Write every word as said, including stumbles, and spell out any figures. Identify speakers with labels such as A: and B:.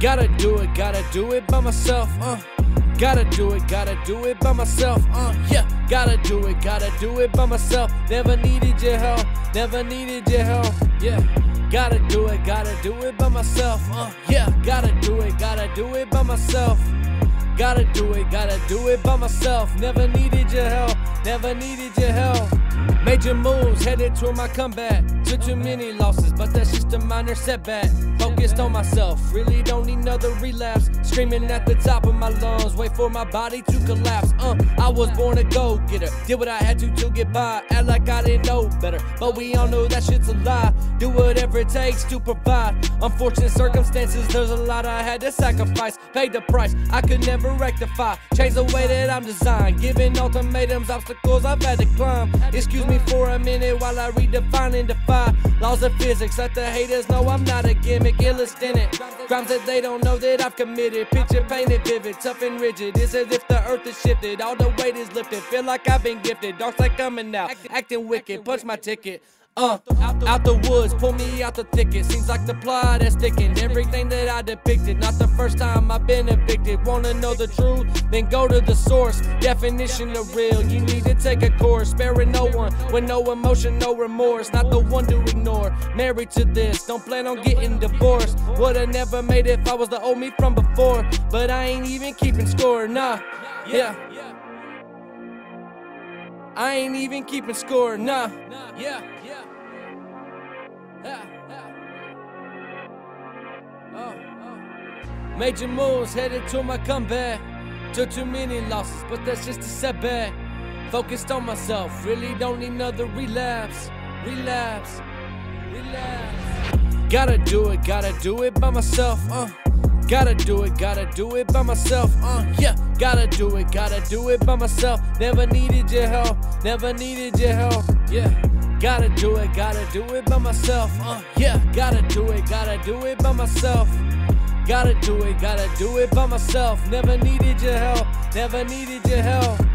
A: Gotta do it, gotta do it by myself, uh. Gotta do it, gotta do it by myself, uh, yeah. Gotta do it, gotta do it by myself. Never needed your help, never needed your help, yeah. Gotta do it, gotta do it by myself, uh, yeah. Gotta do it, gotta do it by myself. Gotta do it, gotta do it by myself. Never needed your help, never needed your help. Major moves, headed toward my comeback. Took too many losses, but that's just a minor setback. Focused on myself, really don't need another relapse. Screaming at the top of my lungs, wait for my body to collapse. Uh, I was born a go-getter, did what I had to to get by. Act like I didn't know better, but we all know that shit's a lie. Do whatever it takes to provide. Unfortunate circumstances, there's a lot I had to sacrifice. Paid the price, I could never rectify. Change the way that I'm designed, giving ultimatums, obstacles I've had to climb. Excuse me for a minute while I redefine and defy laws of physics. Let the haters know I'm not a gimmick, illest in it. Crimes that they don't know that I've committed. Picture painted vivid, tough and rigid. It's as if the earth is shifted, all the weight is lifted. Feel like I've been gifted, dark side coming out, acting wicked, punch my ticket. Uh, out the woods, pull me out the thicket. Seems like the plot has thickened. Everything that I depicted, not the first time I've been evicted. Wanna know the truth? Then go to the source. Definition of real, you need to take a course. Sparing no one, with no emotion, no remorse. Not the one to ignore. Married to this, don't plan on getting divorced. Would've never made it if I was the old me from before. But I ain't even keeping score, nah, yeah. I ain't even keeping score, nah, yeah, yeah. Yeah, yeah. Oh, oh. Major moves headed to my comeback. Took too many losses, but that's just a setback. Focused on myself, really don't need another relapse. Relapse, relapse. Gotta do it, gotta do it by myself, uh. Gotta do it, gotta do it by myself, uh, yeah. Gotta do it, gotta do it by myself. Never needed your help, never needed your help, yeah. Gotta do it, gotta do it by myself, uh, yeah. Gotta do it, gotta do it by myself. Gotta do it, gotta do it by myself. Never needed your help, never needed your help.